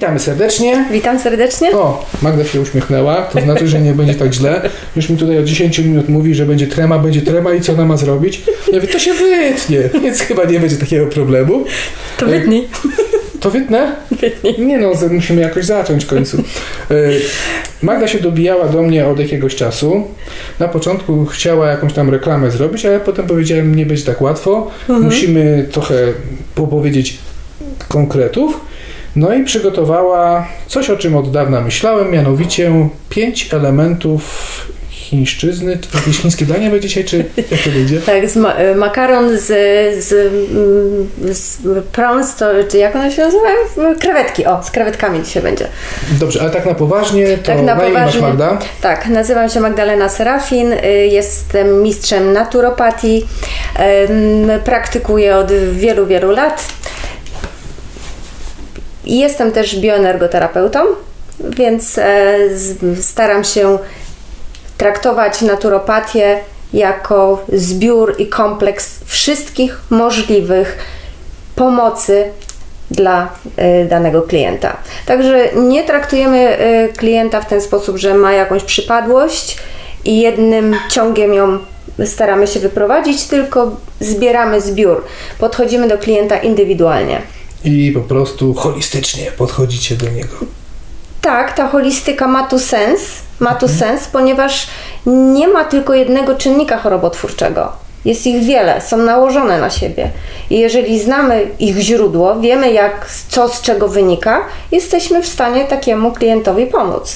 Witamy serdecznie. Witam serdecznie. O, Magda się uśmiechnęła, to znaczy, że nie będzie tak źle. Już mi tutaj od 10 minut mówi, że będzie trema i co ona ma zrobić? Ja mówię, to się wytnie, więc chyba nie będzie takiego problemu. To wytnij. To wytnę? Wytnij. Nie no, musimy jakoś zacząć w końcu. Magda się dobijała do mnie od jakiegoś czasu. Na początku chciała jakąś tam reklamę zrobić, ale potem powiedziałem, nie będzie tak łatwo. Musimy trochę powiedzieć konkretów. No i przygotowała coś, o czym od dawna myślałem, mianowicie 5 elementów chińszczyzny. To jakieś chińskie danie będzie dzisiaj, czy jak to będzie? Tak, makaron z prawns, to czy jak one się nazywają? Krewetki, z krewetkami dzisiaj będzie. Dobrze, ale tak na poważnie, to tak na imię masz Magda? Tak, nazywam się Magdalena Serafin, jestem mistrzem naturopatii, praktykuję od wielu, wielu lat. Jestem też bioenergoterapeutą, więc staram się traktować naturopatię jako zbiór i kompleks wszystkich możliwych pomocy dla danego klienta. Także nie traktujemy klienta w ten sposób, że ma jakąś przypadłość i jednym ciągiem ją staramy się wyprowadzić, tylko zbieramy zbiór. Podchodzimy do klienta indywidualnie. I po prostu holistycznie podchodzicie do niego. Tak, ta holistyka ma tu sens, ponieważ nie ma tylko jednego czynnika chorobotwórczego. Jest ich wiele, są nałożone na siebie. I jeżeli znamy ich źródło, wiemy co z czego wynika, jesteśmy w stanie takiemu klientowi pomóc.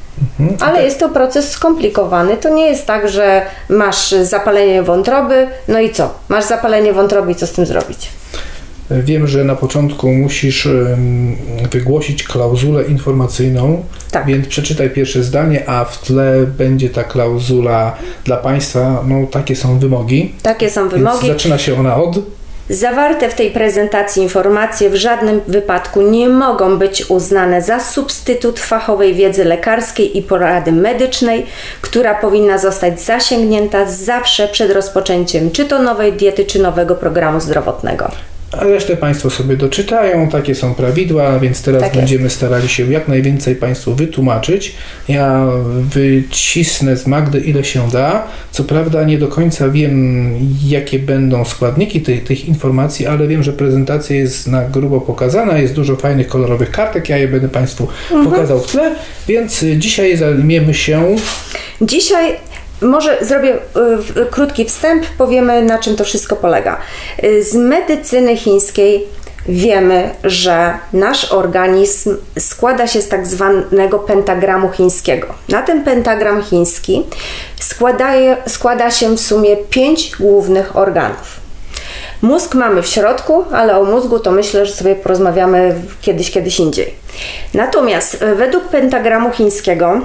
Ale jest to proces skomplikowany. To nie jest tak, że masz zapalenie wątroby, no i co? Masz zapalenie wątroby i co z tym zrobić? Wiem, że na początku musisz wygłosić klauzulę informacyjną, tak. Więc przeczytaj pierwsze zdanie, a w tle będzie ta klauzula dla Państwa, no takie są wymogi. Takie są wymogi. Więc zaczyna się ona od... Zawarte w tej prezentacji informacje w żadnym wypadku nie mogą być uznane za substytut fachowej wiedzy lekarskiej i porady medycznej, która powinna zostać zasięgnięta zawsze przed rozpoczęciem czy to nowej diety, czy nowego programu zdrowotnego. A resztę Państwo sobie doczytają, takie są prawidła, więc teraz będziemy starali się jak najwięcej Państwu wytłumaczyć. Ja wycisnę z Magdy ile się da. Co prawda nie do końca wiem, jakie będą składniki tych informacji, ale wiem, że prezentacja jest na grubo pokazana, jest dużo fajnych, kolorowych kartek, ja je będę Państwu pokazał w tle, więc dzisiaj zajmiemy się... Dzisiaj może zrobię krótki wstęp, powiemy, na czym to wszystko polega. Z medycyny chińskiej wiemy, że nasz organizm składa się z tak zwanego pentagramu chińskiego. Na ten pentagram chiński składa się w sumie 5 głównych organów. Mózg mamy w środku, ale o mózgu to myślę, że sobie porozmawiamy kiedyś indziej. Natomiast według pentagramu chińskiego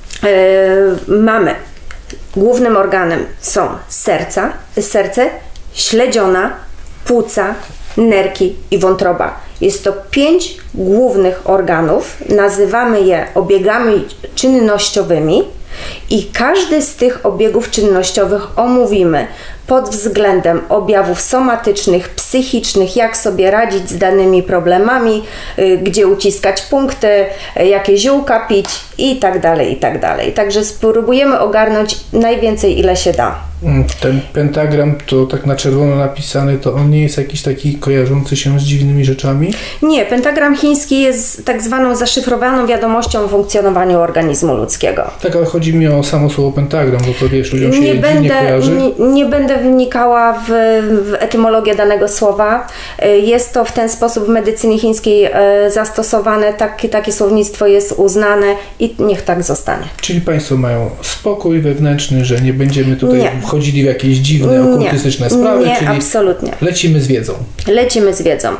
mamy głównym organem są serce, śledziona, płuca, nerki i wątroba. Jest to 5 głównych organów, nazywamy je obiegami czynnościowymi i każdy z tych obiegów czynnościowych omówimy pod względem objawów somatycznych, psychicznych, jak sobie radzić z danymi problemami, gdzie uciskać punkty, jakie ziółka pić i tak dalej, i tak dalej. Także spróbujemy ogarnąć najwięcej, ile się da. Ten pentagram, to tak na czerwono napisany, to on nie jest jakiś taki kojarzący się z dziwnymi rzeczami? Nie, pentagram chiński jest tak zwaną zaszyfrowaną wiadomością o funkcjonowaniu organizmu ludzkiego. Tak, ale chodzi mi o samo słowo pentagram, bo to wiesz, ludziom się dziwnie kojarzy. Nie będę wnikała w etymologię danego słowa. Jest to w ten sposób w medycynie chińskiej zastosowane, takie słownictwo jest uznane i niech tak zostanie. Czyli Państwo mają spokój wewnętrzny, że nie będziemy tutaj wchodzili w jakieś dziwne, okultystyczne sprawy, nie, czyli absolutnie. Lecimy z wiedzą. Lecimy z wiedzą.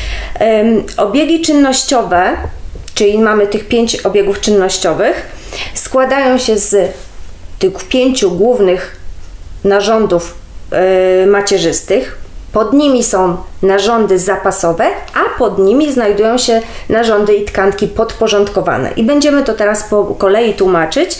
Obiegi czynnościowe, czyli mamy tych 5 obiegów czynnościowych, składają się z tych 5 głównych narządów macierzystych. Pod nimi są narządy zapasowe, a pod nimi znajdują się narządy i tkanki podporządkowane. I będziemy to teraz po kolei tłumaczyć,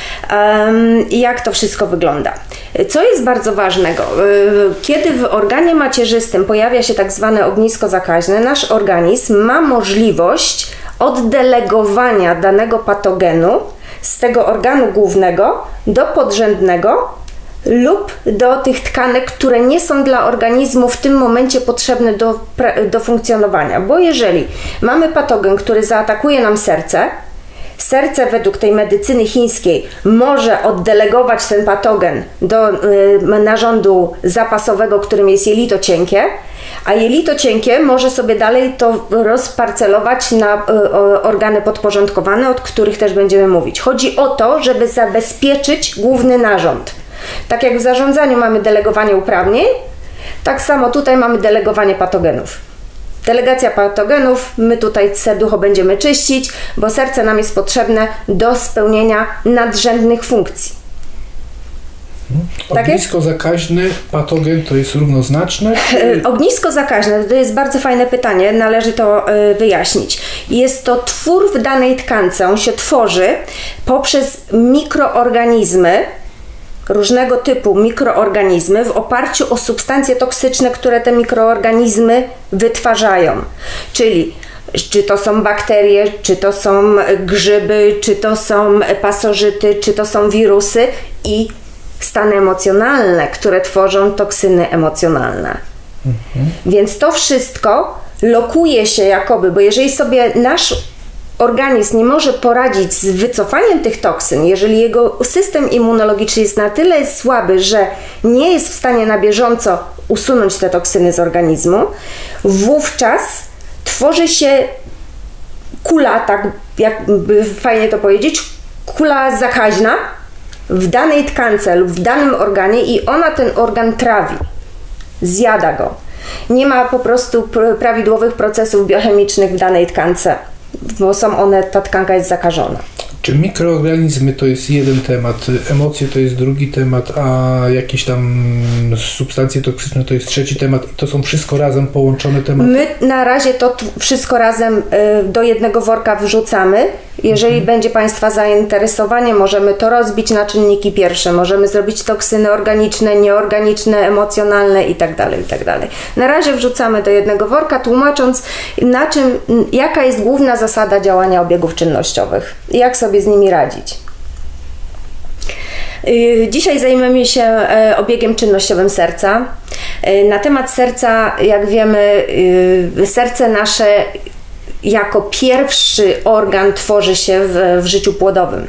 jak to wszystko wygląda. Co jest bardzo ważnego, kiedy w organie macierzystym pojawia się tak zwane ognisko zakaźne, nasz organizm ma możliwość oddelegowania danego patogenu z tego organu głównego do podrzędnego lub do tych tkanek, które nie są dla organizmu w tym momencie potrzebne do funkcjonowania. Bo jeżeli mamy patogen, który zaatakuje nam serce, serce według tej medycyny chińskiej może oddelegować ten patogen do narządu zapasowego, którym jest jelito cienkie, a jelito cienkie może sobie dalej to rozparcelować na organy podporządkowane, od których też będziemy mówić. Chodzi o to, żeby zabezpieczyć główny narząd. Tak jak w zarządzaniu mamy delegowanie uprawnień, tak samo tutaj mamy delegowanie patogenów. Delegacja patogenów, my tutaj serducho będziemy czyścić, bo serce nam jest potrzebne do spełnienia nadrzędnych funkcji. Ognisko zakaźne, patogen to jest równoznaczne? Ognisko zakaźne to jest bardzo fajne pytanie, należy to wyjaśnić. Jest to twór w danej tkance, on się tworzy poprzez mikroorganizmy, różnego typu mikroorganizmy w oparciu o substancje toksyczne, które te mikroorganizmy wytwarzają. Czyli czy to są bakterie, czy to są grzyby, czy to są pasożyty, czy to są wirusy i stany emocjonalne, które tworzą toksyny emocjonalne. Więc to wszystko lokuje się jakoby, bo jeżeli sobie nasz organizm nie może poradzić z wycofaniem tych toksyn, jeżeli jego system immunologiczny jest na tyle słaby, że nie jest w stanie na bieżąco usunąć te toksyny z organizmu, wówczas tworzy się kula, tak jakby fajnie to powiedzieć, kula zakaźna w danej tkance lub w danym organie i ona ten organ trawi, zjada go. Nie ma po prostu prawidłowych procesów biochemicznych w danej tkance, bo ta tkanka jest zakażona. Czy mikroorganizmy to jest jeden temat, emocje to jest drugi temat, a jakieś tam substancje toksyczne to jest trzeci temat i to są wszystko razem połączone tematy? My na razie to wszystko razem do jednego worka wrzucamy. Jeżeli będzie Państwa zainteresowanie, możemy to rozbić na czynniki pierwsze, możemy zrobić toksyny organiczne, nieorganiczne, emocjonalne itd., itd. Na razie wrzucamy do jednego worka, tłumacząc jaka jest główna zasada działania obiegów czynnościowych i jak sobie z nimi radzić. Dzisiaj zajmiemy się obiegiem czynnościowym serca. Na temat serca, jak wiemy, serce nasze jako pierwszy organ tworzy się w życiu płodowym.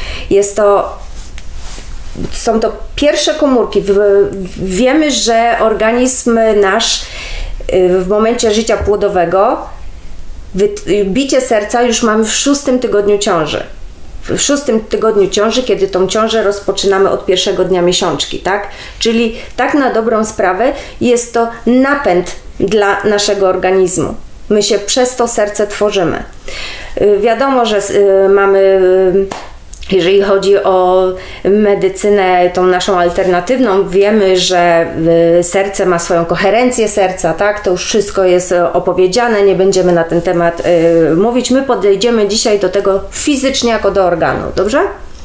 Są to pierwsze komórki. Wiemy, że organizm nasz w momencie życia płodowego bicie serca już mamy w 6. tygodniu ciąży. W 6. tygodniu ciąży, kiedy tą ciążę rozpoczynamy od pierwszego dnia miesiączki, tak? Czyli tak na dobrą sprawę jest to napęd dla naszego organizmu. My się przez to serce tworzymy. Wiadomo, że mamy, jeżeli chodzi o medycynę tą naszą alternatywną, wiemy, że serce ma swoją koherencję serca, tak? To już wszystko jest opowiedziane, nie będziemy na ten temat mówić. My podejdziemy dzisiaj do tego fizycznie jako do organu, dobrze?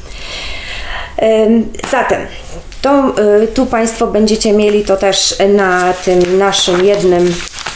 Zatem, tu Państwo będziecie mieli to też na tym naszym jednym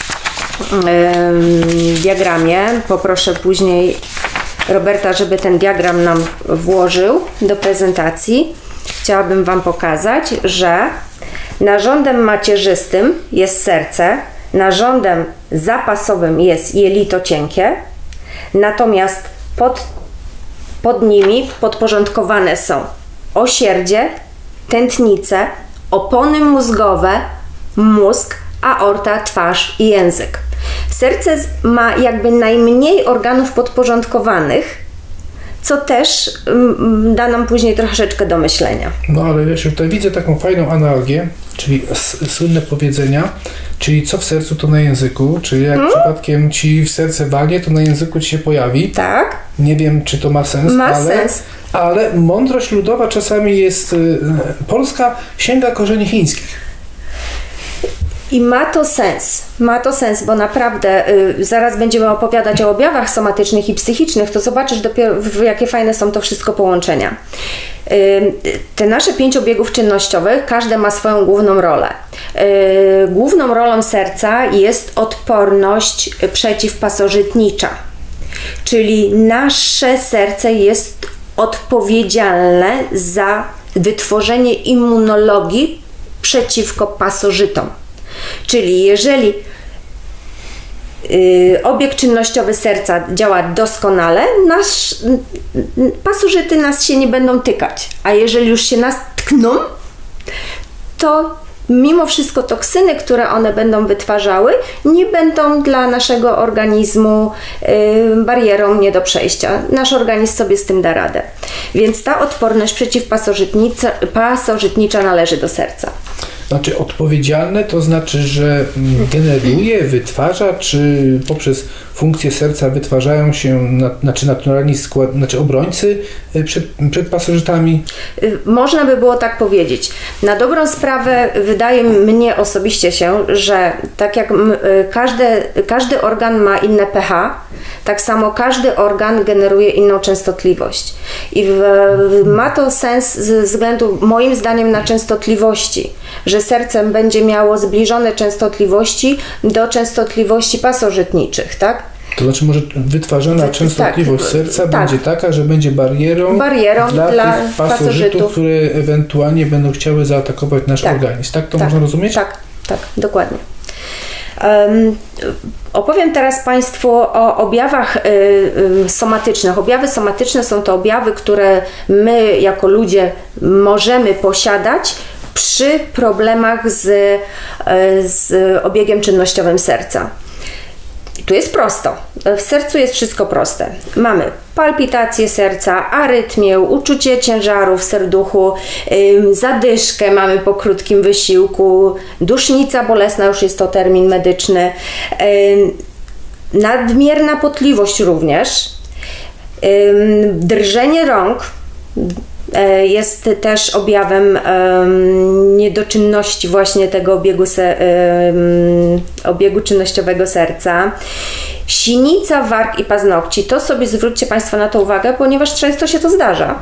diagramie. Poproszę później Roberta, żeby ten diagram nam włożył do prezentacji. Chciałabym Wam pokazać, że narządem macierzystym jest serce, narządem zapasowym jest jelito cienkie, natomiast pod nimi podporządkowane są osierdzie, tętnice, opony mózgowe, mózg, aorta, twarz i język. Serce ma jakby najmniej organów podporządkowanych, co też da nam później troszeczkę do myślenia. No ale wiesz, tutaj widzę taką fajną analogię, czyli słynne powiedzenia, czyli co w sercu, to na języku, czyli jak przypadkiem Ci w serce walnie, to na języku Ci się pojawi. Tak. Nie wiem, czy to ma sens, ale mądrość ludowa czasami jest, polska sięga korzeni chińskich. I ma to sens, bo naprawdę zaraz będziemy opowiadać o objawach somatycznych i psychicznych, to zobaczysz dopiero, jakie fajne są to wszystko połączenia. Te nasze 5 obiegów czynnościowych, każde ma swoją główną rolę. Główną rolą serca jest odporność przeciwpasożytnicza. Czyli nasze serce jest odpowiedzialne za wytworzenie immunologii przeciwko pasożytom. Czyli jeżeli obieg czynnościowy serca działa doskonale, pasożyty nas się nie będą tykać. A jeżeli już się nas tkną, to mimo wszystko toksyny, które one będą wytwarzały, nie będą dla naszego organizmu barierą nie do przejścia. Nasz organizm sobie z tym da radę. Więc ta odporność przeciwpasożytnicza należy do serca. Znaczy odpowiedzialne to znaczy, że generuje, wytwarza, czy poprzez funkcję serca wytwarzają się naturalni obrońcy przed pasożytami? Można by było tak powiedzieć. Na dobrą sprawę wydaje mnie osobiście się, że tak jak każdy organ ma inne pH, tak samo każdy organ generuje inną częstotliwość. I ma to sens ze względu, moim zdaniem, na częstotliwości, że serce będzie miało zbliżone częstotliwości do częstotliwości pasożytniczych, tak? To znaczy może wytwarzana częstotliwość serca będzie taka, że będzie barierą dla tych pasożytów, które ewentualnie będą chciały zaatakować nasz organizm. Tak to można rozumieć? Tak, dokładnie. Opowiem teraz Państwu o objawach somatycznych. Objawy somatyczne są to objawy, które my jako ludzie możemy posiadać przy problemach z obiegiem czynnościowym serca. Tu jest prosto. W sercu jest wszystko proste. Mamy palpitację serca, arytmię, uczucie ciężaru w serduchu, zadyszkę mamy po krótkim wysiłku, dusznica bolesna, już jest to termin medyczny, nadmierna potliwość również, drżenie rąk jest też objawem niedoczynności właśnie tego obiegu czynnościowego serca. Sinica, warg i paznokci. To sobie zwróćcie Państwo na to uwagę, ponieważ często się to zdarza.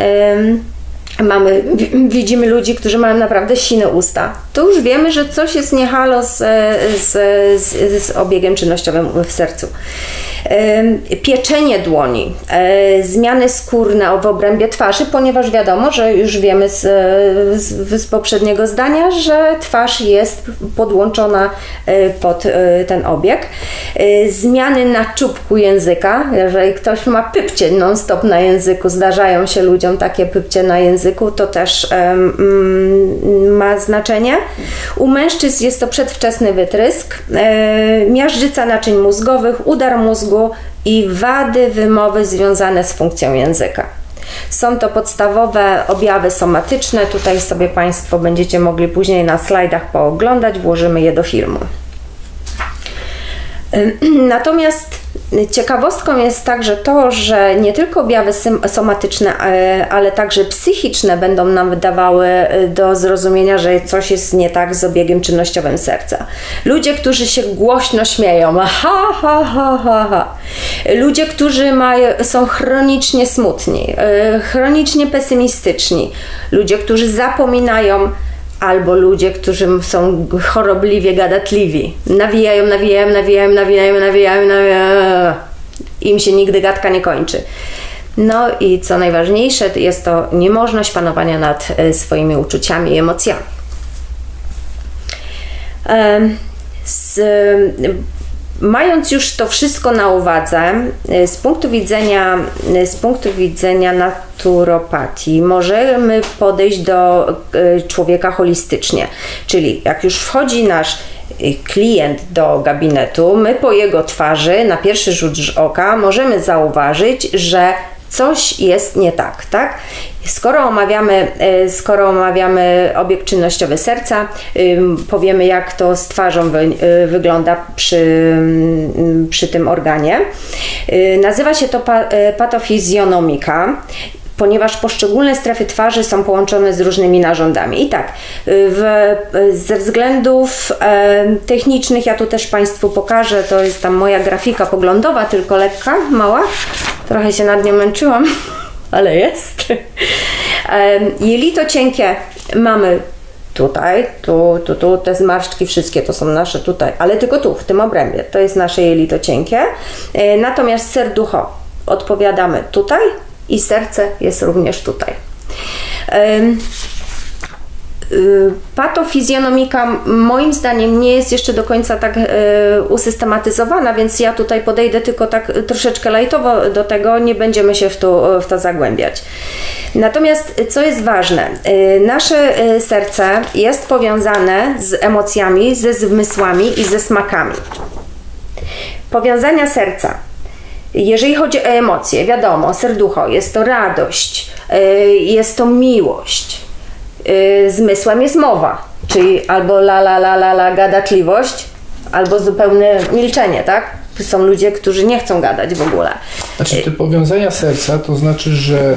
Widzimy ludzi, którzy mają naprawdę sine usta. To już wiemy, że coś jest nie halo z obiegiem czynnościowym w sercu. Pieczenie dłoni, zmiany skórne w obrębie twarzy, ponieważ wiadomo, że już wiemy z poprzedniego zdania, że twarz jest podłączona pod ten obieg. Zmiany na czubku języka, jeżeli ktoś ma pypcie non-stop na języku, zdarzają się ludziom takie pypcie na języku, to też ma znaczenie. U mężczyzn jest to przedwczesny wytrysk, miażdżyca naczyń mózgowych, udar mózgu i wady wymowy związane z funkcją języka. Są to podstawowe objawy somatyczne. Tutaj sobie Państwo będziecie mogli później na slajdach pooglądać, włożymy je do filmu. Natomiast ciekawostką jest także to, że nie tylko objawy somatyczne, ale także psychiczne będą nam dawały do zrozumienia, że coś jest nie tak z obiegiem czynnościowym serca. Ludzie, którzy się głośno śmieją, ha, ha, ha, ha, ha. Ludzie, którzy są chronicznie smutni, chronicznie pesymistyczni. Ludzie, którzy zapominają, albo ludzie, którzy są chorobliwie gadatliwi. Nawijają. Im się nigdy gadka nie kończy. No i co najważniejsze, jest to niemożność panowania nad swoimi uczuciami i emocjami. Mając już to wszystko na uwadze, z punktu widzenia naturopatii możemy podejść do człowieka holistycznie. Czyli jak już wchodzi nasz klient do gabinetu, my po jego twarzy na pierwszy rzut oka możemy zauważyć, że coś jest nie tak, tak? Skoro omawiamy obieg czynnościowy serca, powiemy, jak to z twarzą wygląda przy tym organie. Nazywa się to patofizjonomika, ponieważ poszczególne strefy twarzy są połączone z różnymi narządami. I tak, ze względów technicznych, ja tu też Państwu pokażę, to jest tam moja grafika poglądowa, tylko lekka, mała, trochę się nad nią męczyłam, ale jest. Jelito cienkie mamy tutaj, tu, te zmarszczki wszystkie to są nasze tutaj, ale tylko tu, w tym obrębie, to jest nasze jelito cienkie. Natomiast serducho odpowiadamy tutaj i serce jest również tutaj. Patofizjonomika moim zdaniem nie jest jeszcze do końca tak usystematyzowana, więc ja tutaj podejdę tylko tak troszeczkę lajtowo do tego, nie będziemy się w to zagłębiać. Natomiast co jest ważne, nasze serce jest powiązane z emocjami, ze zmysłami i ze smakami. Powiązania serca. Jeżeli chodzi o emocje, wiadomo, serducho, jest to radość, jest to miłość. Zmysłem jest mowa, czyli albo la, gadaczliwość, albo zupełne milczenie, tak? Są ludzie, którzy nie chcą gadać w ogóle. Znaczy te powiązania serca, to znaczy, że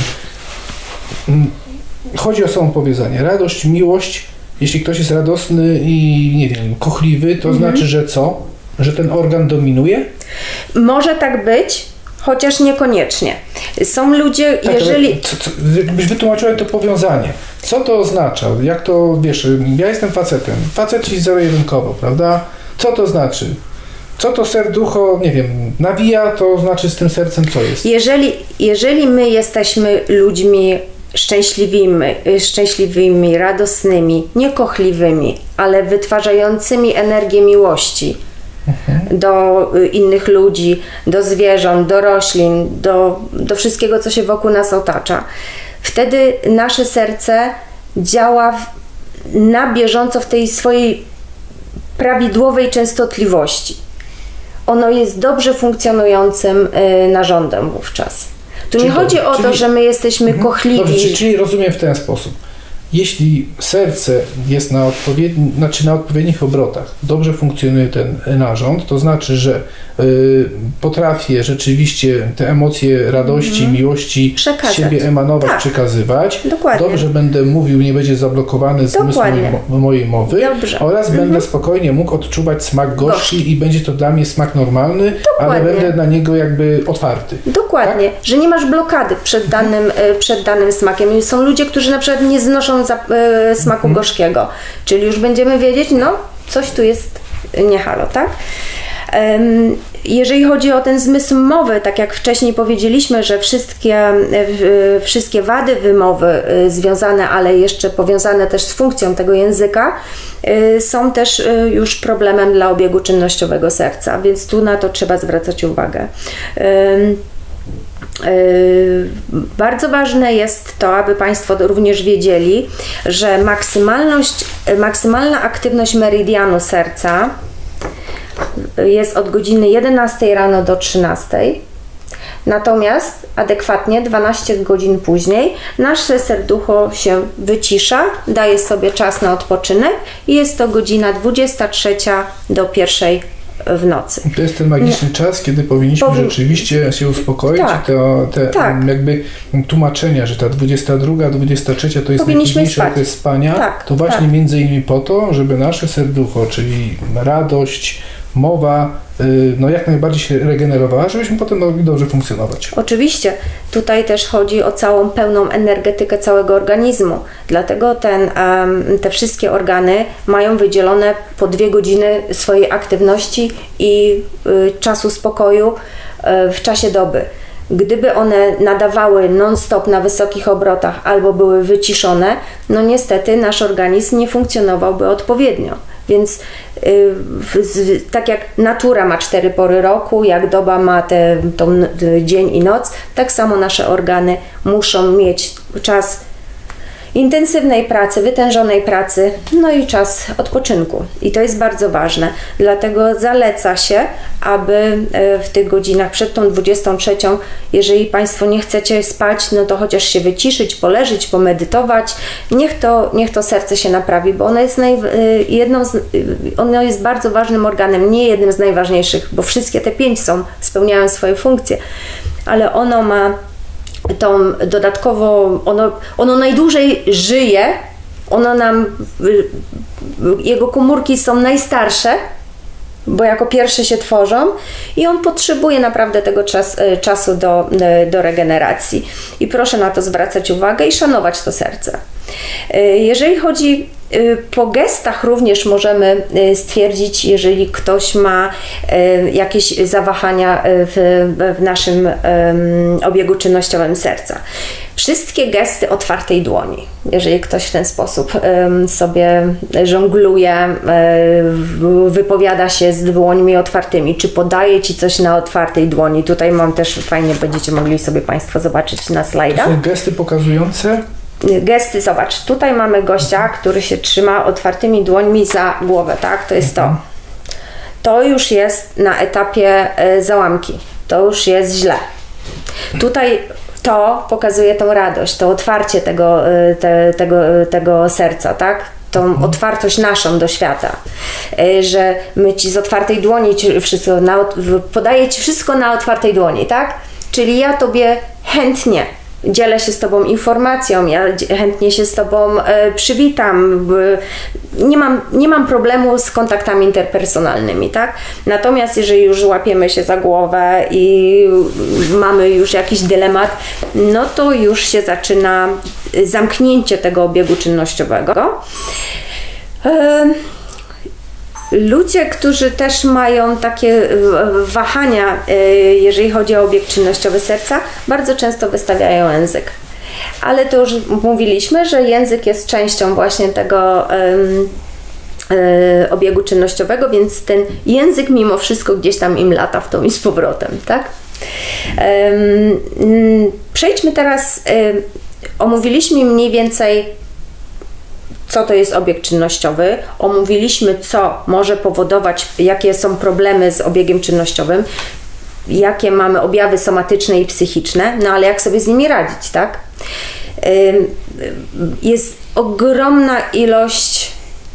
chodzi o samo powiązanie. Radość, miłość, jeśli ktoś jest radosny i, nie wiem, kochliwy, to znaczy, że co? Że ten organ dominuje? Może tak być, chociaż niekoniecznie. Są ludzie, tak, jeżeli... Byś wytłumaczyła to powiązanie. Co to oznacza? Jak to, wiesz, ja jestem facetem. Facet ci zero-jedynkowo, prawda? Co to znaczy? Co to serducho, nie wiem, nawija, to znaczy z tym sercem co jest? Jeżeli my jesteśmy ludźmi szczęśliwymi, radosnymi, niekochliwymi, ale wytwarzającymi energię miłości, do innych ludzi, do zwierząt, do roślin, do wszystkiego, co się wokół nas otacza. Wtedy nasze serce działa na bieżąco w tej swojej prawidłowej częstotliwości. Ono jest dobrze funkcjonującym narządem wówczas. Tu nie chodzi o to, że my jesteśmy kochliwi. Dobrze, czyli rozumiem w ten sposób. Jeśli serce jest na odpowiednich obrotach, dobrze funkcjonuje ten narząd, to znaczy, że potrafię rzeczywiście te emocje radości, miłości z siebie emanować, przekazywać. Dokładnie. Dobrze będę mówił, nie będzie zablokowany zmysł mojej mowy. Dobrze. Oraz będę spokojnie mógł odczuwać smak gorzki i będzie to dla mnie smak normalny, ale będę na niego jakby otwarty. Dokładnie, tak? Że nie masz blokady przed danym smakiem. Są ludzie, którzy na przykład nie znoszą smaku gorzkiego, czyli już będziemy wiedzieć, no coś tu jest nie halo, tak? Jeżeli chodzi o ten zmysł mowy, tak jak wcześniej powiedzieliśmy, że wszystkie wady wymowy związane, ale jeszcze powiązane też z funkcją tego języka, są też już problemem dla obiegu czynnościowego serca, więc tu na to trzeba zwracać uwagę. Bardzo ważne jest to, aby Państwo również wiedzieli, że maksymalna aktywność meridianu serca jest od godziny 11 rano do 13, natomiast adekwatnie 12 godzin później nasze serducho się wycisza, daje sobie czas na odpoczynek i jest to godzina 23 do 1 w nocy. To jest ten magiczny czas, kiedy powinniśmy rzeczywiście się uspokoić. Tak, jakby tłumaczenia, że ta 22, 23 to jest najpóźniejszy okres spania, to właśnie między innymi po to, żeby nasze serducho, czyli radość, mowa, no jak najbardziej się regenerowała, żebyśmy potem mogli dobrze funkcjonować. Oczywiście. Tutaj też chodzi o całą pełną energetykę całego organizmu. Dlatego te wszystkie organy mają wydzielone po 2 godziny swojej aktywności i czasu spokoju w czasie doby. Gdyby one nadawały non-stop na wysokich obrotach albo były wyciszone, no niestety nasz organizm nie funkcjonowałby odpowiednio. Więc tak jak natura ma 4 pory roku, jak doba ma dzień i noc, tak samo nasze organy muszą mieć czas intensywnej pracy, wytężonej pracy, no i czas odpoczynku. I to jest bardzo ważne. Dlatego zaleca się, aby w tych godzinach przed tą 23, jeżeli Państwo nie chcecie spać, no to chociaż się wyciszyć, poleżeć, pomedytować. Niech to serce się naprawi, bo ono jest ono jest bardzo ważnym organem, nie jednym z najważniejszych, bo wszystkie te 5 spełniają swoje funkcje, ale ono ma tą dodatkowo, ono najdłużej żyje, jego komórki są najstarsze, bo jako pierwsze się tworzą i on potrzebuje naprawdę tego czasu do regeneracji. I proszę na to zwracać uwagę i szanować to serce. Jeżeli chodzi Po gestach również możemy stwierdzić, jeżeli ktoś ma jakieś zawahania w naszym obiegu czynnościowym serca. Wszystkie gesty otwartej dłoni, jeżeli ktoś w ten sposób sobie żongluje, wypowiada się z dłońmi otwartymi, czy podaje Ci coś na otwartej dłoni. Tutaj mam też, fajnie będziecie mogli sobie Państwo zobaczyć na slajdach. To są gesty pokazujące? Gesty, zobacz, tutaj mamy gościa, który się trzyma otwartymi dłońmi za głowę, tak? To jest to. To już jest na etapie załamki. To już jest źle. Tutaj to pokazuje tą radość, to otwarcie tego serca, tak? Tą otwartość naszą do świata, że my Ci z otwartej dłoni wszystko podaję Ci wszystko na otwartej dłoni, tak? Czyli ja Tobie chętnie dzielę się z Tobą informacją, ja chętnie się z Tobą przywitam, nie mam problemu z kontaktami interpersonalnymi, tak? Natomiast jeżeli już łapiemy się za głowę i mamy już jakiś dylemat, no to już się zaczyna zamknięcie tego obiegu czynnościowego. Ludzie, którzy też mają takie wahania, jeżeli chodzi o obieg czynnościowy serca, bardzo często wystawiają język. Ale to już mówiliśmy, że język jest częścią właśnie tego obiegu czynnościowego, więc ten język mimo wszystko gdzieś tam im lata w tą i z powrotem, tak? Przejdźmy teraz, omówiliśmy mniej więcej, co to jest obieg czynnościowy, omówiliśmy, co może powodować, jakie są problemy z obiegiem czynnościowym, jakie mamy objawy somatyczne i psychiczne, no ale jak sobie z nimi radzić, tak? Jest ogromna ilość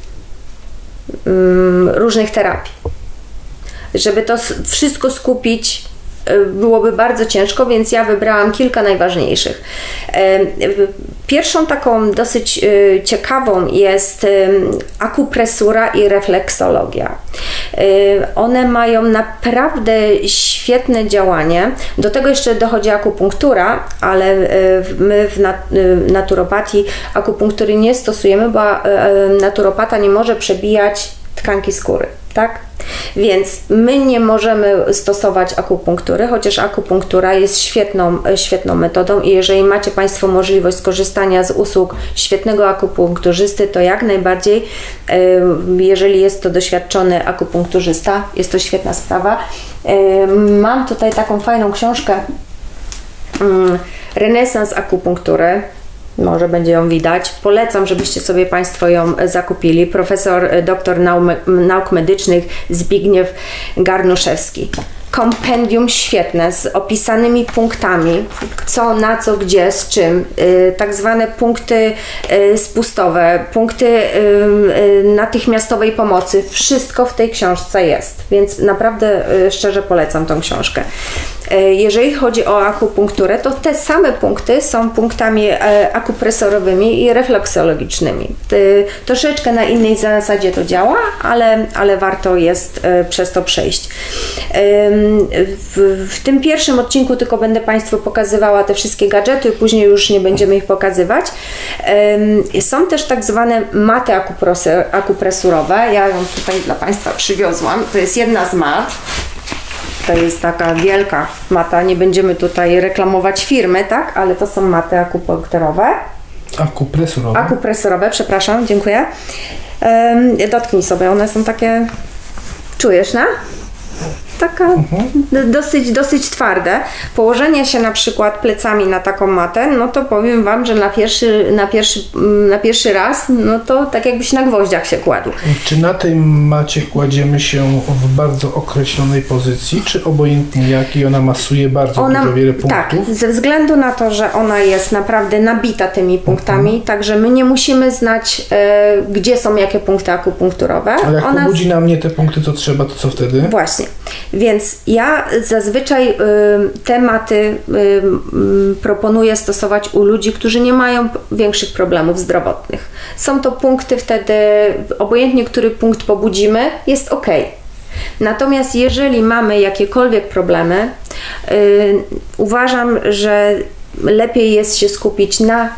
różnych terapii. Żeby to wszystko skupić, byłoby bardzo ciężko, więc ja wybrałam kilka najważniejszych. Pierwszą taką dosyć ciekawą jest akupresura i refleksologia. One mają naprawdę świetne działanie. Do tego jeszcze dochodzi akupunktura, ale my w naturopatii akupunktury nie stosujemy, bo naturopata nie może przebijać tkanki skóry, tak? Więc my nie możemy stosować akupunktury, chociaż akupunktura jest świetną metodą i jeżeli macie Państwo możliwość skorzystania z usług świetnego akupunkturzysty, to jak najbardziej, jeżeli jest to doświadczony akupunkturzysta, jest to świetna sprawa. Mam tutaj taką fajną książkę Renesans akupunktury. Może będzie ją widać. Polecam, żebyście sobie Państwo ją zakupili. Profesor, doktor nauk medycznych Zbigniew Garnuszewski. Kompendium świetne, z opisanymi punktami, co, na co, gdzie, z czym, tak zwane punkty spustowe, punkty natychmiastowej pomocy. Wszystko w tej książce jest, więc naprawdę szczerze polecam tą książkę. Jeżeli chodzi o akupunkturę, to te same punkty są punktami akupresorowymi i refleksologicznymi. Troszeczkę na innej zasadzie to działa, ale warto jest przez to przejść. W tym pierwszym odcinku tylko będę Państwu pokazywała te wszystkie gadżety, później już nie będziemy ich pokazywać. Są też tak zwane maty akupresurowe. Ja ją tutaj dla Państwa przywiozłam. To jest jedna z mat. To jest taka wielka mata, nie będziemy tutaj reklamować firmy, tak? Ale to są maty akupunkturowe. Akupresurowe. Akupresurowe, przepraszam, dziękuję. Dotknij sobie, one są takie, czujesz, no? Taka dosyć twarde. Położenie się na przykład plecami na taką matę, no to powiem Wam, że na pierwszy raz, no to tak jakbyś na gwoździach się kładł. Czy na tej macie kładziemy się w bardzo określonej pozycji, czy obojętnie jak i ona masuje bardzo wiele punktów? Tak, ze względu na to, że ona jest naprawdę nabita tymi punktami, także my nie musimy znać, gdzie są jakie punkty akupunkturowe. Ale jak pobudzi na mnie te punkty, co trzeba, to co wtedy? Właśnie. Więc ja zazwyczaj te maty proponuję stosować u ludzi, którzy nie mają większych problemów zdrowotnych. Są to punkty wtedy, obojętnie który punkt pobudzimy, jest ok. Natomiast jeżeli mamy jakiekolwiek problemy, uważam, że lepiej jest się skupić na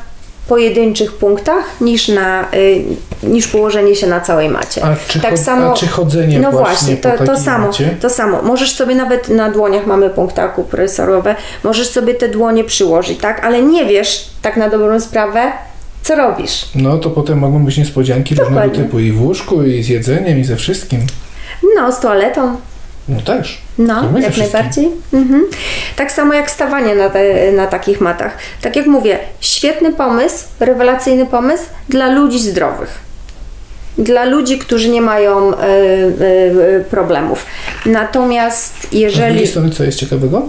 pojedynczych punktach niż położenie się na całej macie. A czy chodzenie no właśnie po takiej macie? To samo. Możesz sobie nawet na dłoniach, mamy punkty akupresurowe, możesz sobie te dłonie przyłożyć, tak? Ale nie wiesz tak na dobrą sprawę, co robisz. No to potem mogą być niespodzianki różnego typu i w łóżku, i z jedzeniem, i ze wszystkim. No, z toaletą. No też. No, jak najbardziej. Tak samo jak stawanie na takich matach. Tak jak mówię, świetny pomysł, rewelacyjny pomysł dla ludzi zdrowych. Dla ludzi, którzy nie mają problemów. Natomiast jeżeli... A z drugiej strony co jest ciekawego?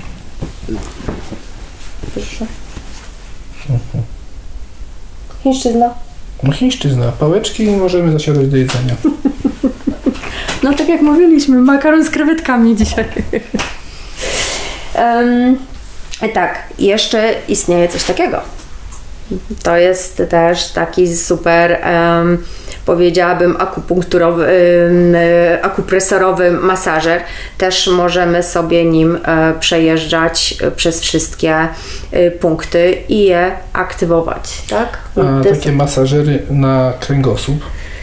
Proszę. Chińszczyzna. No chińszczyzna. Pałeczki i możemy zasiadać do jedzenia. No tak jak mówiliśmy, makaron z krewetkami dzisiaj. Tak, jeszcze istnieje coś takiego. To jest też taki super, powiedziałabym, akupresurowy masażer. Też możemy sobie nim przejeżdżać przez wszystkie punkty i je aktywować. Tak? A takie masażery na kręgosłup?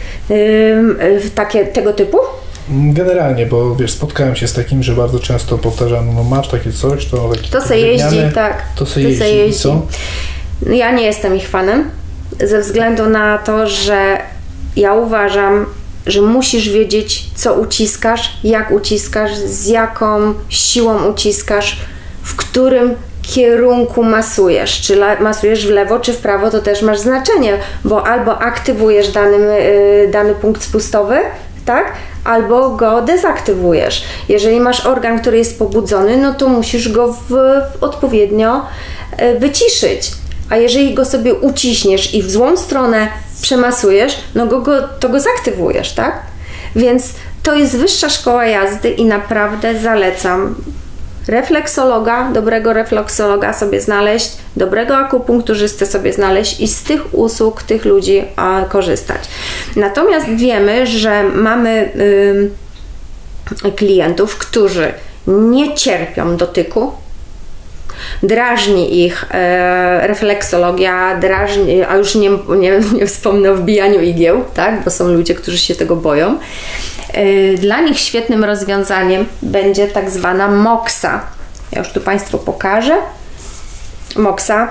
Tego typu? Generalnie, bo wiesz, spotkałem się z takim, że bardzo często powtarzano, no masz takie coś, to se jeździ, tak. To se jeździ. Co? Ja nie jestem ich fanem, ze względu na to, że ja uważam, że musisz wiedzieć, co uciskasz, jak uciskasz, z jaką siłą uciskasz, w którym kierunku masujesz. Czy masujesz w lewo, czy w prawo, to też masz znaczenie, bo albo aktywujesz dany punkt spustowy, tak? Albo go dezaktywujesz. Jeżeli masz organ, który jest pobudzony, no to musisz go odpowiednio wyciszyć. A jeżeli go sobie uciśniesz i w złą stronę przemasujesz, no to go zaktywujesz, tak? Więc to jest wyższa szkoła jazdy i naprawdę zalecam refleksologa, dobrego refleksologa sobie znaleźć, dobrego akupunkturzystę sobie znaleźć i z tych usług tych ludzi korzystać. Natomiast wiemy, że mamy klientów, którzy nie cierpią dotyku, drażni ich refleksologia, a już nie wspomnę o wbijaniu igieł, tak? Bo są ludzie, którzy się tego boją. Dla nich świetnym rozwiązaniem będzie tak zwana moksa. Ja już tu Państwu pokażę. Moksa.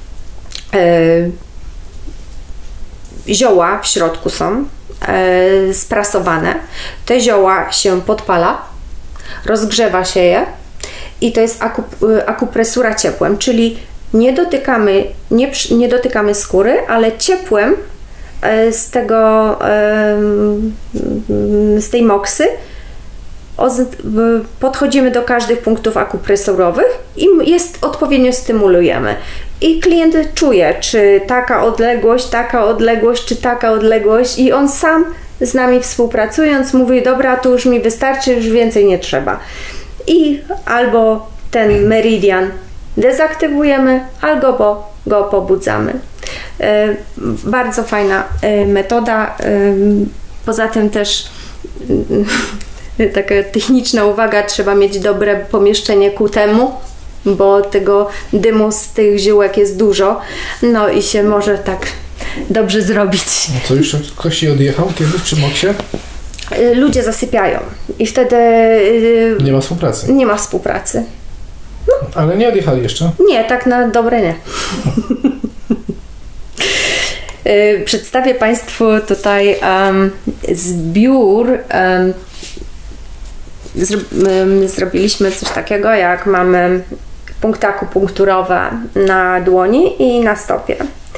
Zioła w środku są sprasowane. Te zioła się podpala, rozgrzewa się je i to jest akupresura ciepłem, czyli nie dotykamy skóry, ale ciepłem z tej moksy podchodzimy do każdych punktów akupresurowych i odpowiednio stymulujemy. I klient czuje, czy taka odległość, czy taka odległość i on sam z nami współpracując mówi, dobra, tu już mi wystarczy, już więcej nie trzeba. I albo ten meridian dezaktywujemy, albo go pobudzamy. Bardzo fajna metoda. Poza tym też taka techniczna uwaga, trzeba mieć dobre pomieszczenie ku temu, bo tego dymu z tych ziółek jest dużo, no i się może tak dobrze zrobić. No to już ktoś się odjechał kiedyś przy moksie? Ludzie zasypiają i wtedy nie ma współpracy. Nie ma współpracy. No. Ale nie odjechali jeszcze? Nie, tak na dobre nie. Przedstawię Państwu tutaj zbiór. Zrobiliśmy coś takiego, jak mamy punkty akupunkturowe na dłoni i na stopie.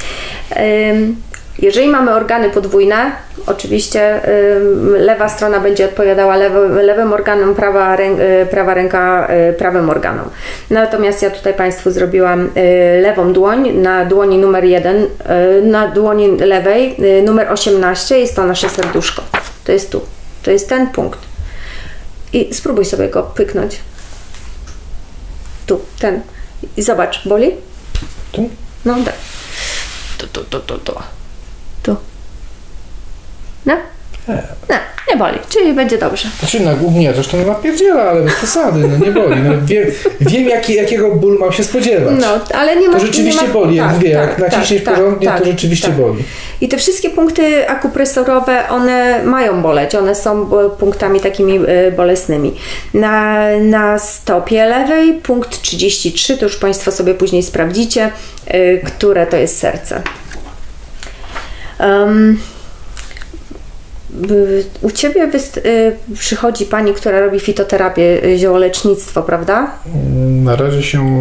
Jeżeli mamy organy podwójne, oczywiście lewa strona będzie odpowiadała lewym organom, prawa ręka prawym organom. Natomiast ja tutaj Państwu zrobiłam lewą dłoń, na dłoni numer 1, na dłoni lewej numer 18 jest to nasze serduszko. To jest tu. To jest ten punkt. I spróbuj sobie go pyknąć. Tu, ten. I zobacz, boli? Tu? No tak. Tu. No? No. Nie boli, czyli będzie dobrze. Znaczy, nie, zresztą nie napierdziela, ale bez przesady, no nie boli. No, wiem jakiego ból mam się spodziewać. No, ale nie ma... To rzeczywiście boli, jak mówię, jak naciśniesz porządnie, to rzeczywiście boli. I te wszystkie punkty akupresurowe, one mają boleć, one są punktami takimi bolesnymi. Na stopie lewej punkt 33, to już Państwo sobie później sprawdzicie, które to jest serce. U Ciebie przychodzi pani, która robi fitoterapię, ziołolecznictwo, prawda? Na razie się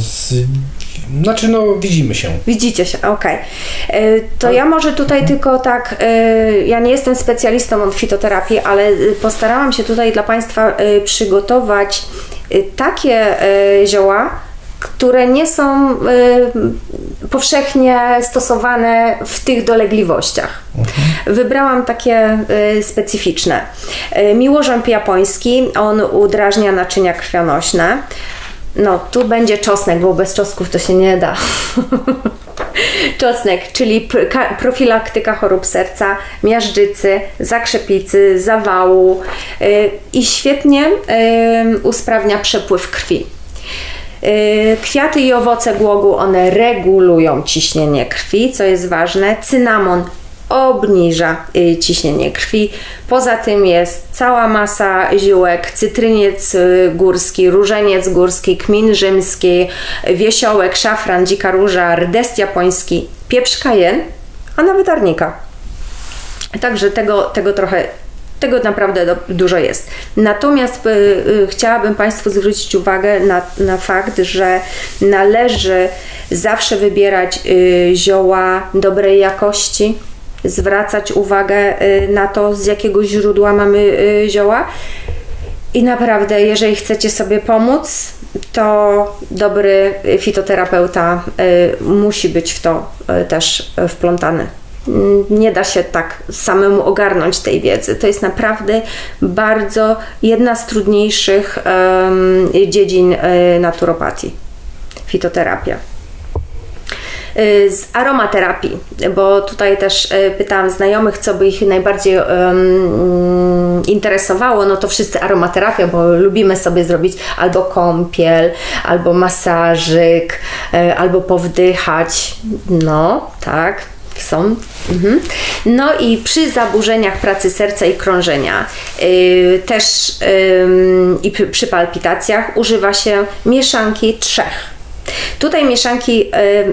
widzimy się. Widzicie się, okej. To ja może tutaj tylko tak, ja nie jestem specjalistą od fitoterapii, ale postarałam się tutaj dla Państwa przygotować takie zioła, które nie są powszechnie stosowane w tych dolegliwościach. Wybrałam takie specyficzne. Miłożąb japoński, on udrażnia naczynia krwionośne. No, tu będzie czosnek, bo bez czosnków to się nie da. Czosnek, czyli profilaktyka chorób serca, miażdżycy, zakrzepicy, zawału i świetnie usprawnia przepływ krwi. Kwiaty i owoce głogu, one regulują ciśnienie krwi, co jest ważne. Cynamon obniża ciśnienie krwi. Poza tym jest cała masa ziółek, cytryniec górski, różeniec górski, kmin rzymski, wiesiołek, szafran, dzika róża, rdest japoński, pieprz kajen, a nawet arnika. Także tego naprawdę dużo jest. Natomiast chciałabym Państwu zwrócić uwagę na fakt, że należy zawsze wybierać zioła dobrej jakości, zwracać uwagę na to, z jakiego źródła mamy zioła i naprawdę, jeżeli chcecie sobie pomóc, to dobry fitoterapeuta musi być w to też wplątany. Nie da się tak samemu ogarnąć tej wiedzy. To jest naprawdę bardzo jedna z trudniejszych dziedzin naturopatii, fitoterapia. Z aromaterapii, bo tutaj też pytałam znajomych, co by ich najbardziej interesowało, no to wszyscy aromaterapia, bo lubimy sobie zrobić albo kąpiel, albo masażyk, albo powdychać. No, tak. Są. No i przy zaburzeniach pracy serca i krążenia też i przy palpitacjach używa się mieszanki 3. Tutaj mieszanki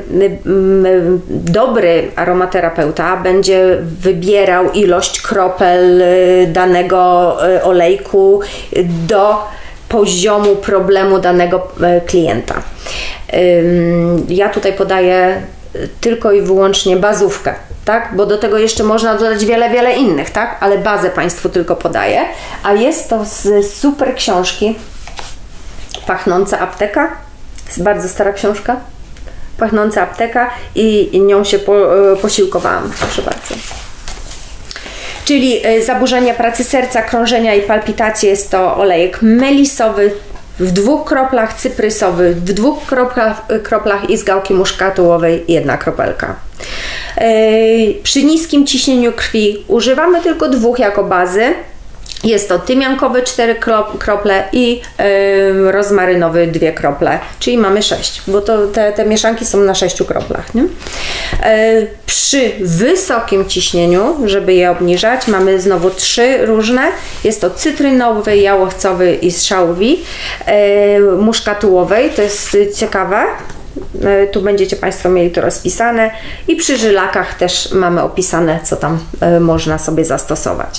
dobry aromaterapeuta będzie wybierał ilość kropel danego olejku do poziomu problemu danego klienta. Ja tutaj podaję tylko i wyłącznie bazówkę, tak? Bo do tego jeszcze można dodać wiele innych, tak? Ale bazę Państwu tylko podaję. A jest to z super książki Pachnąca apteka. Jest bardzo stara książka. Pachnąca apteka i nią się posiłkowałam. Proszę bardzo. Czyli zaburzenia pracy serca, krążenia i palpitacje jest to olejek melisowy, w 2 kroplach cyprysowy, w 2 kroplach izgałki muszkatułowej 1 kropelka. Przy niskim ciśnieniu krwi używamy tylko 2 jako bazy. Jest to tymiankowy 4 krople i rozmarynowy 2 krople, czyli mamy 6, bo to te mieszanki są na 6 kroplach. Nie? Przy wysokim ciśnieniu, żeby je obniżać, mamy znowu 3 różne. Jest to cytrynowy, jałowcowy i z szałwi, muszkatułowej, to jest ciekawe. Tu będziecie Państwo mieli to rozpisane i przy żylakach też mamy opisane, co tam można sobie zastosować.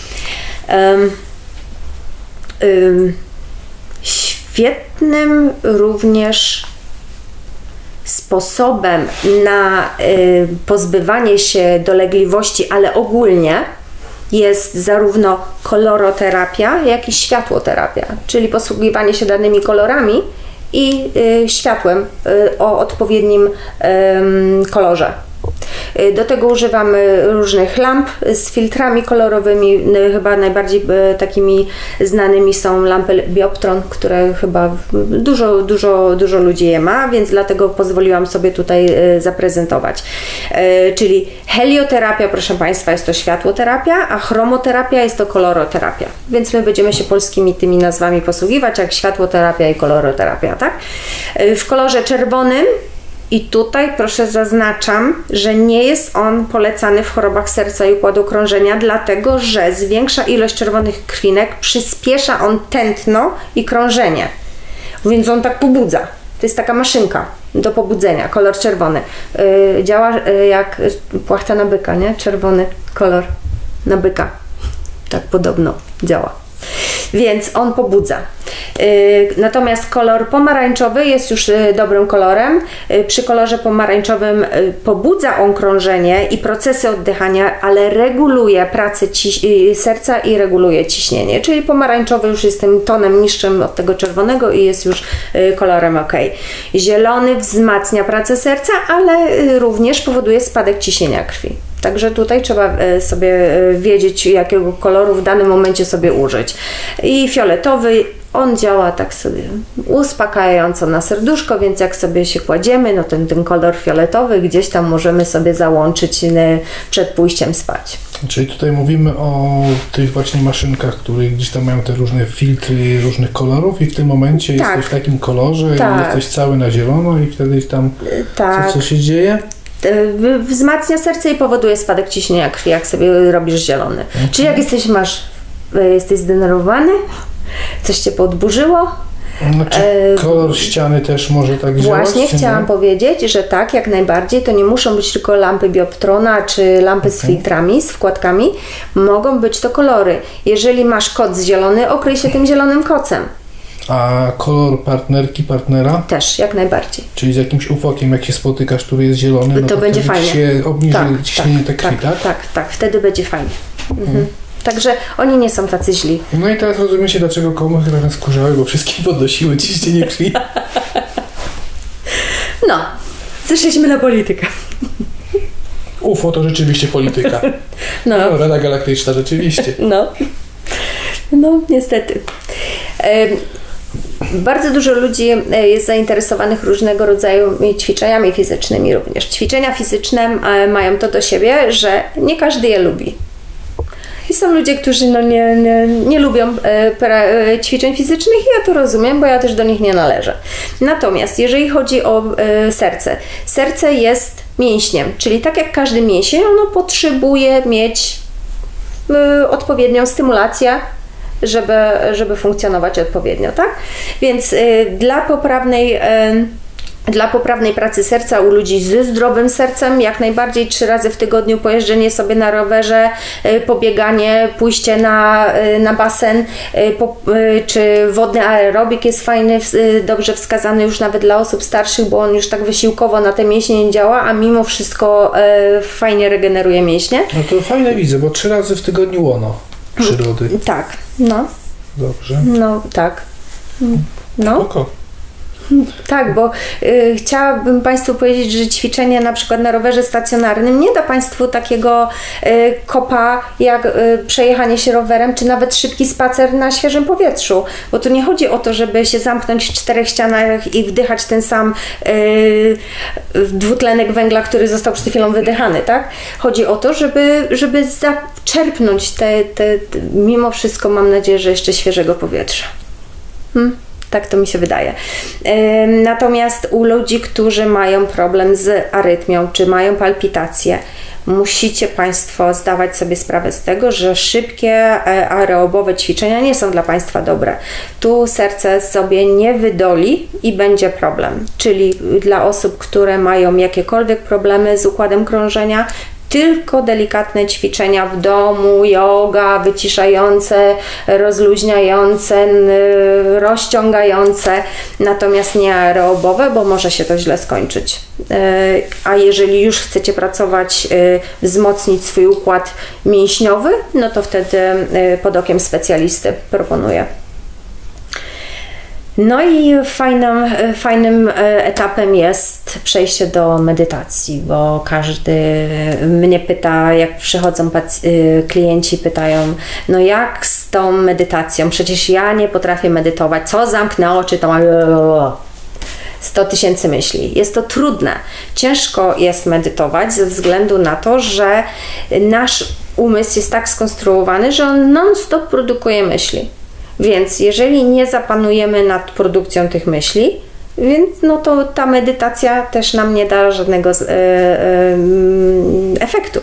Świetnym również sposobem na pozbywanie się dolegliwości, ale ogólnie jest zarówno koloroterapia, jak i światłoterapia, czyli posługiwanie się danymi kolorami i światłem o odpowiednim kolorze. Do tego używamy różnych lamp z filtrami kolorowymi. Chyba najbardziej takimi znanymi są lampy Bioptron, które chyba dużo ludzi je ma, więc dlatego pozwoliłam sobie tutaj zaprezentować. Czyli helioterapia, proszę Państwa, jest to światłoterapia, a chromoterapia jest to koloroterapia. Więc my będziemy się polskimi tymi nazwami posługiwać, jak światłoterapia i koloroterapia, tak? W kolorze czerwonym, i tutaj proszę zaznaczam, że nie jest on polecany w chorobach serca i układu krążenia, dlatego że zwiększa ilość czerwonych krwinek, przyspiesza on tętno i krążenie. Więc on tak pobudza. To jest taka maszynka do pobudzenia, kolor czerwony. Działa jak płachta na byka, nie? Czerwony kolor na byka. Tak podobno działa. Więc on pobudza. Natomiast kolor pomarańczowy jest już dobrym kolorem. Przy kolorze pomarańczowym pobudza on krążenie i procesy oddychania, ale reguluje pracę serca i reguluje ciśnienie. Czyli pomarańczowy już jest tym tonem niższym od tego czerwonego i jest już kolorem ok. Zielony wzmacnia pracę serca, ale również powoduje spadek ciśnienia krwi. Także tutaj trzeba sobie wiedzieć, jakiego koloru w danym momencie sobie użyć. I fioletowy, on działa tak sobie uspokajająco na serduszko, więc jak sobie się kładziemy, no ten kolor fioletowy gdzieś tam możemy sobie załączyć przed pójściem spać. Czyli tutaj mówimy o tych właśnie maszynkach, które gdzieś tam mają te różne filtry różnych kolorów i w tym momencie jesteś w takim kolorze i jesteś cały na zielono i wtedy tam co się dzieje? Wzmacnia serce i powoduje spadek ciśnienia krwi, jak sobie robisz zielony. Okay. Czyli jak jesteś zdenerwowany, coś Cię podburzyło. Znaczy, kolor ściany też może tak działać? Właśnie chciałam powiedzieć, że tak, jak najbardziej. To nie muszą być tylko lampy Bioptrona czy lampy z filtrami, z wkładkami. Mogą być to kolory. Jeżeli masz koc zielony, okryj się tym zielonym kocem. A kolor partnerki, partnera? Też, jak najbardziej. Czyli z jakimś ufokiem, jak się spotykasz, który jest zielony, no to będzie fajnie. Się obniży ciśnienie krwi, tak, wtedy będzie fajnie. Mhm. Także oni nie są tacy źli. No i teraz rozumiecie, dlaczego komórki trochę skurzały, bo wszystkie podnosiły ciśnienie krwi. No, zeszliśmy na politykę. UFO to rzeczywiście polityka. No, Rada Galaktyczna rzeczywiście. No, niestety. Bardzo dużo ludzi jest zainteresowanych różnego rodzaju ćwiczeniami fizycznymi również. Ćwiczenia fizyczne mają to do siebie, że nie każdy je lubi. I są ludzie, którzy nie lubią ćwiczeń fizycznych i ja to rozumiem, bo ja też do nich nie należę. Natomiast jeżeli chodzi o serce jest mięśniem, czyli tak jak każdy mięsień, ono potrzebuje mieć odpowiednią stymulację, żeby funkcjonować odpowiednio, tak? Więc dla poprawnej pracy serca u ludzi ze zdrowym sercem jak najbardziej 3 razy w tygodniu pojeżdżenie sobie na rowerze, pobieganie, pójście na basen, czy wodny aerobik jest fajny, dobrze wskazany już nawet dla osób starszych, bo on już tak wysiłkowo na te mięśnie nie działa, a mimo wszystko fajnie regeneruje mięśnie. No to fajne widzę, bo 3 razy w tygodniu łono przyrody. Tak, no. Dobrze. No, tak. No. Spoko. Tak, bo chciałabym Państwu powiedzieć, że ćwiczenie na przykład na rowerze stacjonarnym nie da Państwu takiego kopa jak przejechanie się rowerem, czy nawet szybki spacer na świeżym powietrzu, bo tu nie chodzi o to, żeby się zamknąć w 4 ścianach i wdychać ten sam dwutlenek węgla, który został przed chwilą wydychany, tak? Chodzi o to, żeby zaczerpnąć mimo wszystko, mam nadzieję, że jeszcze świeżego powietrza. Tak to mi się wydaje. Natomiast u ludzi, którzy mają problem z arytmią, czy mają palpitacje, musicie Państwo zdawać sobie sprawę z tego, że szybkie aerobowe ćwiczenia nie są dla Państwa dobre. Tu serce sobie nie wydoli i będzie problem. Czyli dla osób, które mają jakiekolwiek problemy z układem krążenia, tylko delikatne ćwiczenia w domu, joga, wyciszające, rozluźniające, rozciągające, natomiast nie aerobowe, bo może się to źle skończyć. A jeżeli już chcecie pracować, wzmocnić swój układ mięśniowy, no to wtedy pod okiem specjalisty proponuję. No i fajnym etapem jest przejście do medytacji, bo każdy mnie pyta, jak przychodzą klienci, pytają, no jak z tą medytacją, przecież ja nie potrafię medytować, co zamknę oczy, to mam 100 000 myśli. Jest to trudne. Ciężko jest medytować ze względu na to, że nasz umysł jest tak skonstruowany, że on non-stop produkuje myśli. Więc jeżeli nie zapanujemy nad produkcją tych myśli, więc no to ta medytacja też nam nie da żadnego efektu.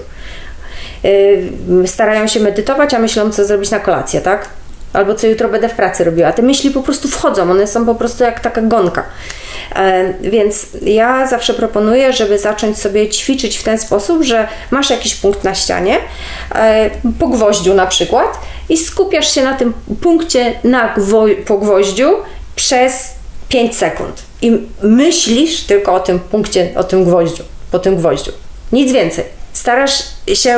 Starają się medytować, a myślą, co zrobić na kolację, tak? Albo co jutro będę w pracy robiła. A te myśli po prostu wchodzą, one są po prostu jak taka gonka. Więc ja zawsze proponuję, żeby zacząć sobie ćwiczyć w ten sposób, że masz jakiś punkt na ścianie, po gwoździu na przykład, i skupiasz się na tym punkcie po gwoździu przez 5 sekund. I myślisz tylko o tym punkcie, po tym gwoździu. Nic więcej. Starasz się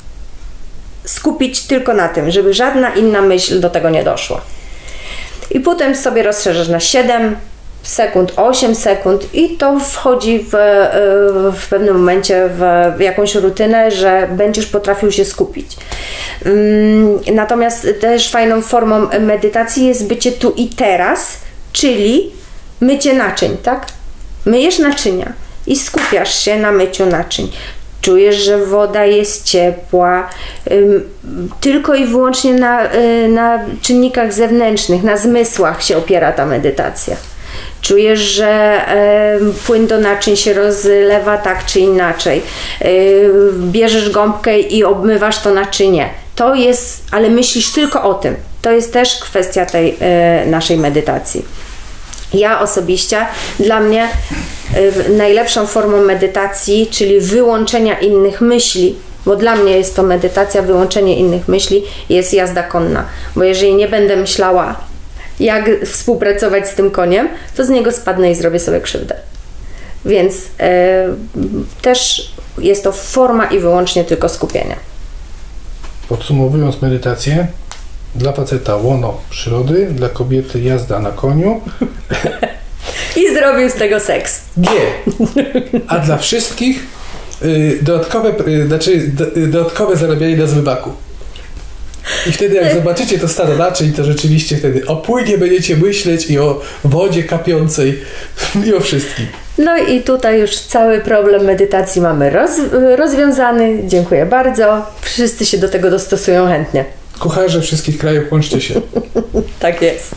skupić tylko na tym, żeby żadna inna myśl do tego nie doszła. I potem sobie rozszerzasz na 7 sekund, 8 sekund i to wchodzi w pewnym momencie w jakąś rutynę, że będziesz potrafił się skupić. Natomiast też fajną formą medytacji jest bycie tu i teraz, czyli mycie naczyń, tak? Myjesz naczynia i skupiasz się na myciu naczyń. Czujesz, że woda jest ciepła, tylko i wyłącznie na czynnikach zewnętrznych, na zmysłach się opiera ta medytacja. Czujesz, że płyn do naczyń się rozlewa tak czy inaczej. Bierzesz gąbkę i obmywasz to naczynie. To jest, ale myślisz tylko o tym. To jest też kwestia tej naszej medytacji. Ja osobiście, dla mnie najlepszą formą medytacji, czyli wyłączenia innych myśli, bo dla mnie jest to medytacja, wyłączenie innych myśli, jest jazda konna. Bo jeżeli nie będę myślała, jak współpracować z tym koniem, to z niego spadnę i zrobię sobie krzywdę. Więc też jest to forma i wyłącznie tylko skupienia. Podsumowując medytację, dla faceta łono przyrody, dla kobiety jazda na koniu. I zrobił z tego seks. G. A dla wszystkich dodatkowe zarabianie na zmywaku. I wtedy jak zobaczycie to stado naczyń, to rzeczywiście wtedy o płynie będziecie myśleć i o wodzie kapiącej i o wszystkim. No i tutaj już cały problem medytacji mamy rozwiązany. Dziękuję bardzo. Wszyscy się do tego dostosują chętnie. Kucharze wszystkich krajów, łączcie się. Tak jest.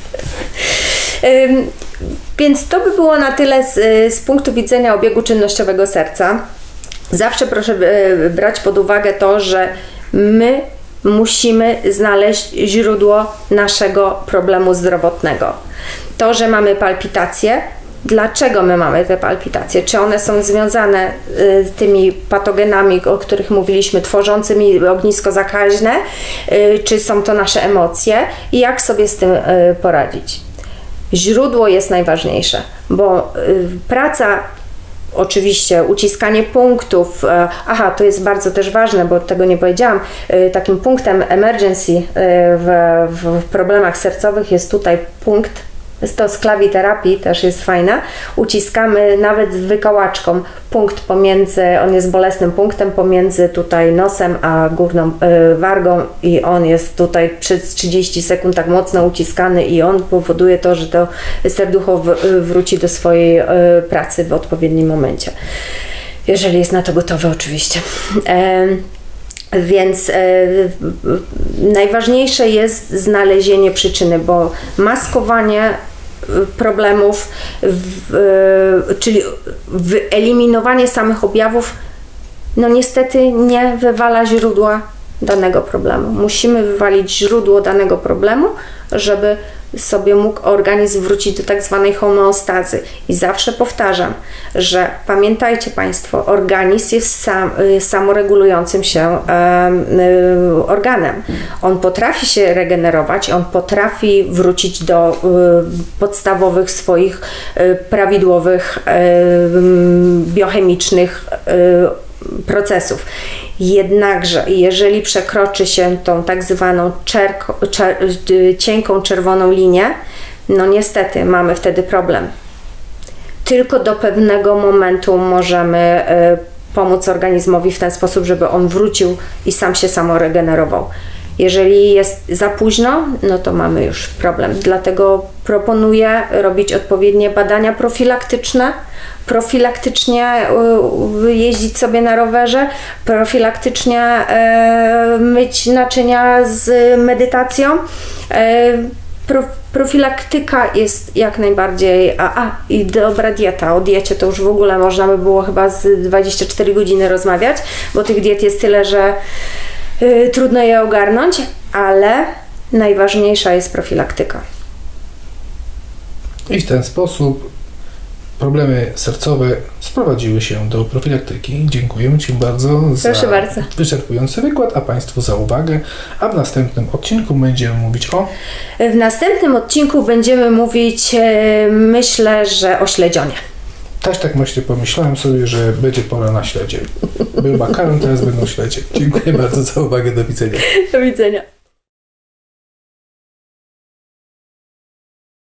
Więc to by było na tyle z punktu widzenia obiegu czynnościowego serca. Zawsze proszę brać pod uwagę to, że my musimy znaleźć źródło naszego problemu zdrowotnego. To, że mamy palpitacje, dlaczego my mamy te palpitacje? Czy one są związane z tymi patogenami, o których mówiliśmy, tworzącymi ognisko zakaźne, czy są to nasze emocje i jak sobie z tym poradzić? Źródło jest najważniejsze, bo praca, oczywiście uciskanie punktów, to jest bardzo też ważne, bo tego nie powiedziałam, takim punktem emergency w problemach sercowych jest tutaj punkt, to z klawiterapii też jest fajna, uciskamy nawet z wykałaczką punkt pomiędzy, on jest bolesnym punktem pomiędzy tutaj nosem a górną wargą i on jest tutaj przez 30 sekund tak mocno uciskany i on powoduje to, że to serducho wróci do swojej pracy w odpowiednim momencie. Jeżeli jest na to gotowe oczywiście. Więc najważniejsze jest znalezienie przyczyny, bo maskowanie problemów, czyli wyeliminowanie samych objawów, no niestety nie wywala źródła danego problemu. Musimy wywalić źródło danego problemu, żeby sobie mógł organizm wrócić do tak zwanej homeostazy. I zawsze powtarzam, że pamiętajcie Państwo, organizm jest samoregulującym się organem. On potrafi się regenerować, on potrafi wrócić do podstawowych swoich prawidłowych biochemicznych procesów. Jednakże, jeżeli przekroczy się tą tak zwaną cienką czerwoną linię, no niestety mamy wtedy problem. Tylko do pewnego momentu możemy pomóc organizmowi w ten sposób, żeby on wrócił i sam się samoregenerował. Jeżeli jest za późno, no to mamy już problem. Dlatego proponuję robić odpowiednie badania profilaktyczne, profilaktycznie jeździć sobie na rowerze, profilaktycznie myć naczynia z medytacją. Profilaktyka jest jak najbardziej, i dobra dieta. O diecie to już w ogóle można by było chyba z 24 godziny rozmawiać, bo tych diet jest tyle, że trudno je ogarnąć, ale najważniejsza jest profilaktyka. I w ten sposób problemy sercowe sprowadziły się do profilaktyki. Dziękuję Ci bardzo za wyczerpujący wykład, a Państwu za uwagę. A w następnym odcinku będziemy mówić o... W następnym odcinku będziemy mówić, myślę, że o śledzionie. Też tak właśnie pomyślałem sobie, że będzie pora na śledzie. Był makaron, teraz będą śledzie. Dziękuję bardzo za uwagę. Do widzenia. Do widzenia.